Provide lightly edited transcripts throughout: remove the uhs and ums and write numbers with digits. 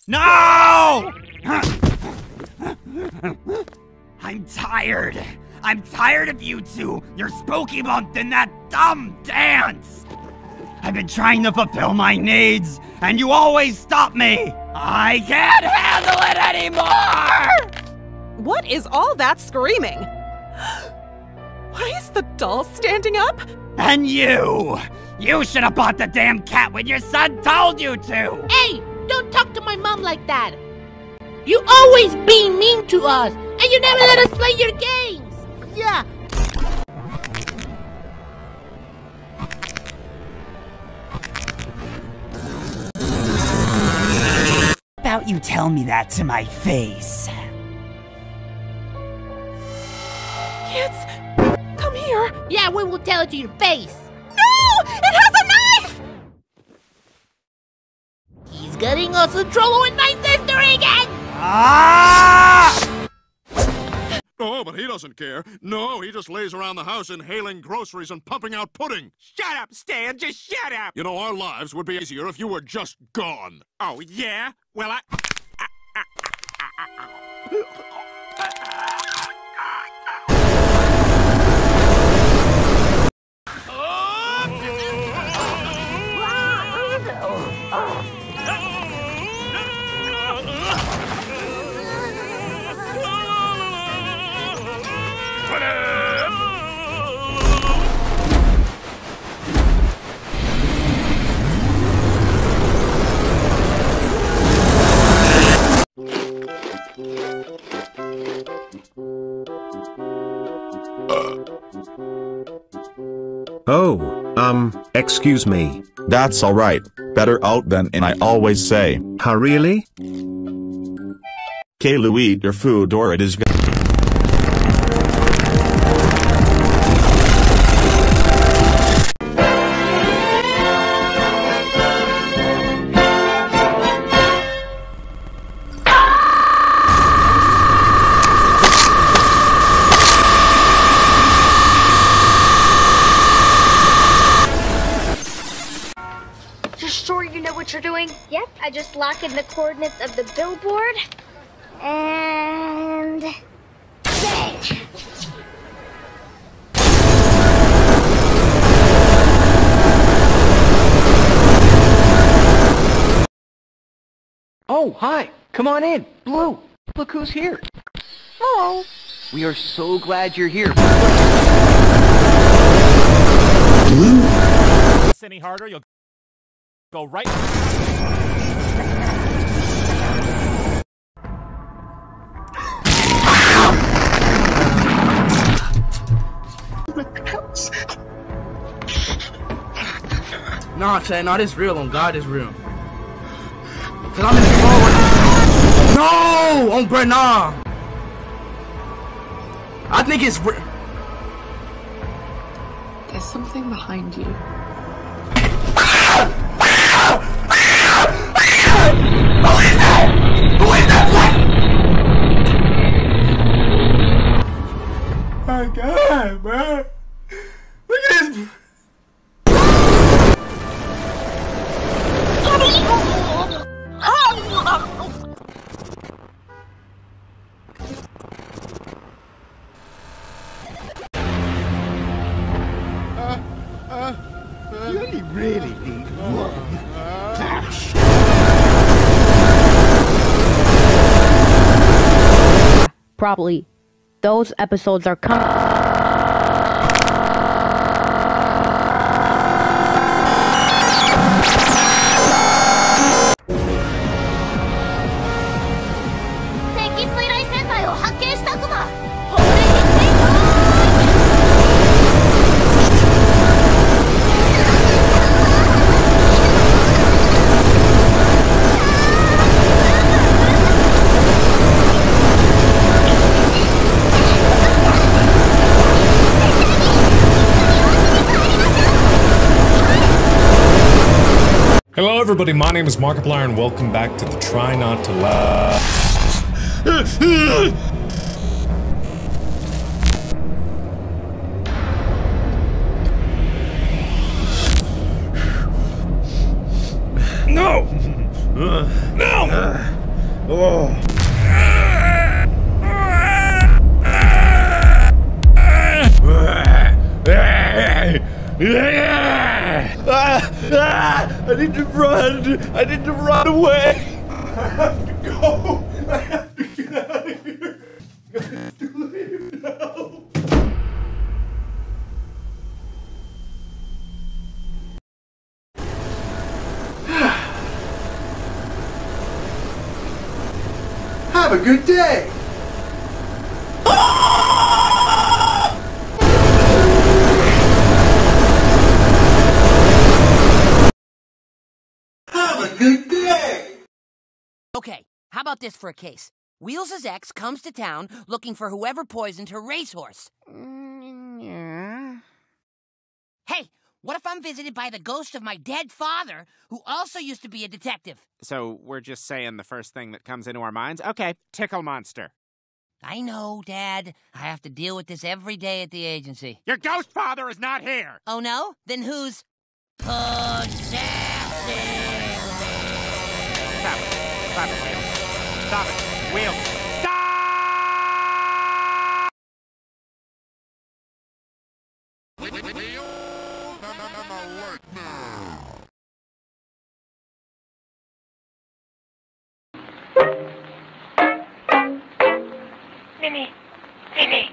No! I'm tired. I'm tired of you two, your spooky month, and that dumb dance. I've been trying to fulfill my needs, and you always stop me. I can't handle it anymore! What is all that screaming? Why is the doll standing up? And you! You should have bought the damn cat when your son told you to! Hey, don't talk to my mom like that! You always being mean to us, and you never let us play your games! Yeah! How about you tell me that to my face? Kids, come here. Yeah, we will tell it to your face! No! It has a knife! He's getting us in trouble with my sister again! Ah! Oh, but he doesn't care. No, he just lays around the house inhaling groceries and pumping out pudding. Shut up, Stan! Just shut up! You know, our lives would be easier if you were just gone. Oh, yeah? Well, excuse me. That's alright. Better out than in, I always say. Huh, really? Caillou, eat your food or it is You're doing? Yep, I just lock in the coordinates of the billboard and bang! Oh, hi! Come on in! Blue! Look who's here! Hello! We are so glad you're here. Blue? Any harder, you'll go right. Nah, Chad, nah, this real on God is real. Cause I'm in the hallway. No! On Brett, nah! I think it's real. There's something behind you. Who is that? Who is that? My God, bro. Look at this. You only really need one. Probably. Those episodes are coming. Hello everybody, my name is Markiplier and welcome back to the Try Not to Laugh. No! I need to run. I need to run away. I have to go. I have to get out of here. It's too late now. Have a good day. Okay, how about this for a case? Wheels' ex comes to town looking for whoever poisoned her racehorse. Hey, what if I'm visited by the ghost of my dead father, who also used to be a detective? So we're just saying the first thing that comes into our minds? Okay, Tickle Monster. I know, Dad. I have to deal with this every day at the agency. Your ghost father is not here! Oh, no? Then who's possessing me? Stop it. Stop it, Wheels. Stop it. Wheels. Stop! Mimi. Mimi.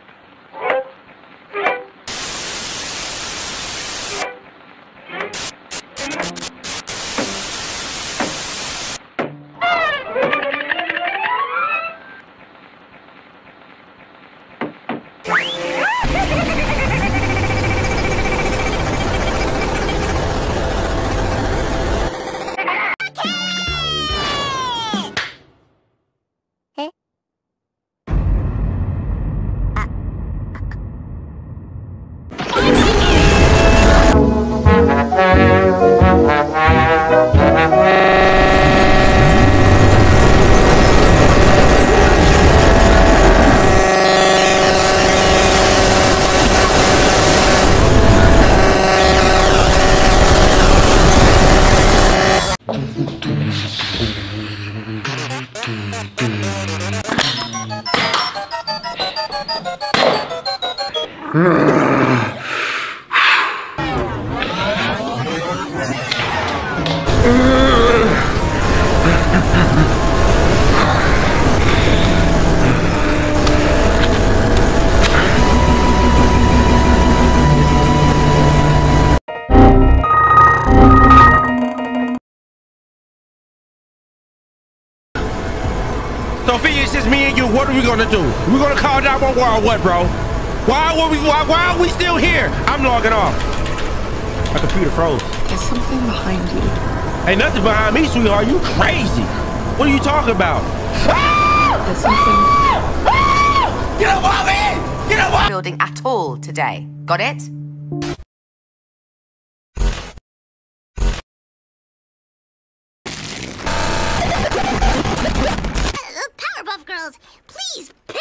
Sophia, it's just me and you. What are we gonna do? We're gonna call 911 or what, bro? Why are we still here? I'm logging off. My computer froze. There's something behind you. Ain't nothing behind me, sweetheart. You crazy. What are you talking about? There's something. Get up off me! Get up off! Building at all today. Got it? Powerpuff Girls, please pick.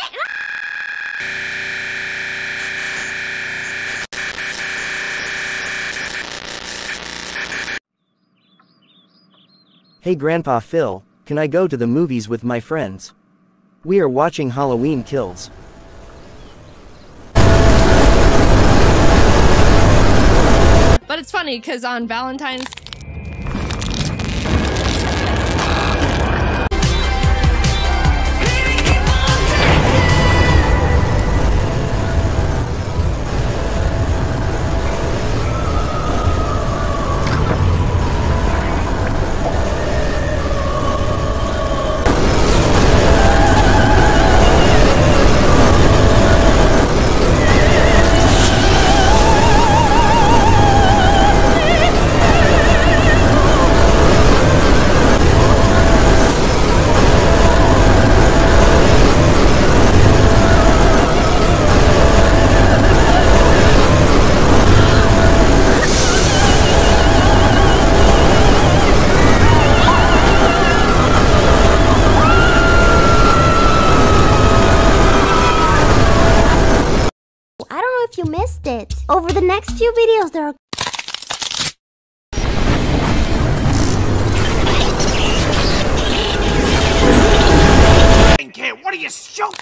Hey Grandpa Phil, can I go to the movies with my friends? We are watching Halloween Kills. But it's funny because on Valentine's You missed it. Over the next few videos, there are you stupid!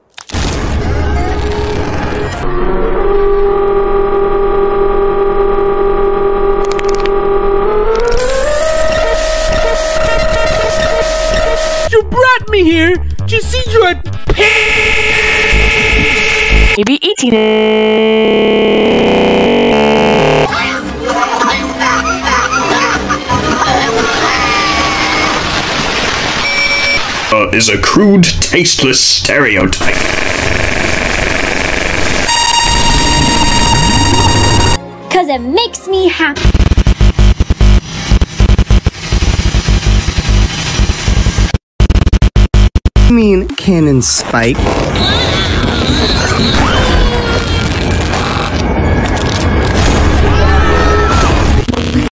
You brought me here to see your Maybe eating it. Is a crude, tasteless stereotype. Cause it makes me happy. You mean Cannon Spike?